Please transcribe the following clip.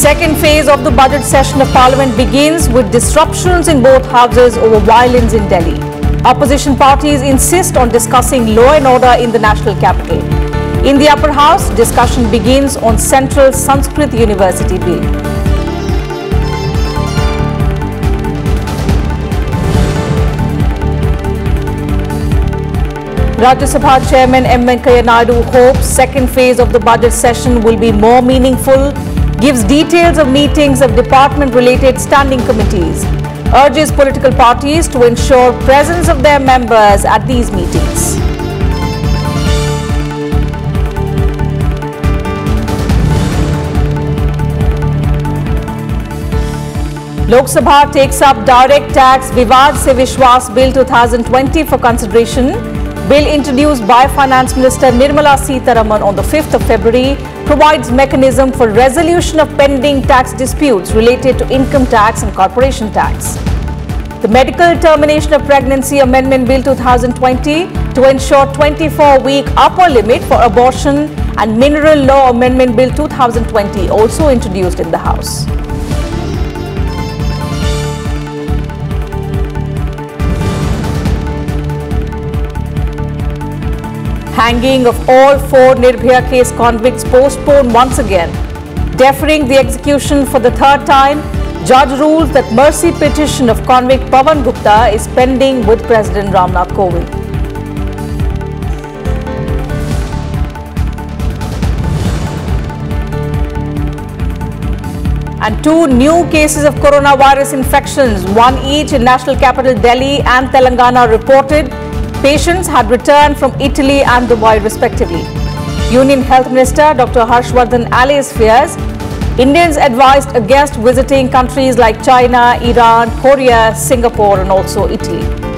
Second phase of the budget session of Parliament begins with disruptions in both houses over violence in Delhi. Opposition parties insist on discussing law and order in the national capital. In the upper house, discussion begins on Central Sanskrit University bill. Rajya Sabha Chairman M. Venkaiah Naidu hopes second phase of the budget session will be more meaningful, gives details of meetings of department-related standing committees, urges political parties to ensure presence of their members at these meetings. Lok Sabha takes up Direct Tax Vivad Se Vishwas Bill 2020 for consideration. Bill introduced by Finance Minister Nirmala Sitharaman on the 5th of February provides mechanism for resolution of pending tax disputes related to income tax and corporation tax. The Medical Termination of Pregnancy Amendment Bill 2020 to ensure 24-week upper limit for abortion and Mineral Law Amendment Bill 2020 also introduced in the House. Hanging of all 4 Nirbhaya case convicts postponed once again. Deferring the execution for the third time, judge rules that mercy petition of convict Pawan Gupta is pending with President Ramnath Kovind. And 2 new cases of coronavirus infections, one each in national capital Delhi and Telangana reported. Patients had returned from Italy and Dubai respectively. Union Health Minister Dr. Harshvardhan allays fears Indians advised against visiting countries like China, Iran, Korea, Singapore and also Italy.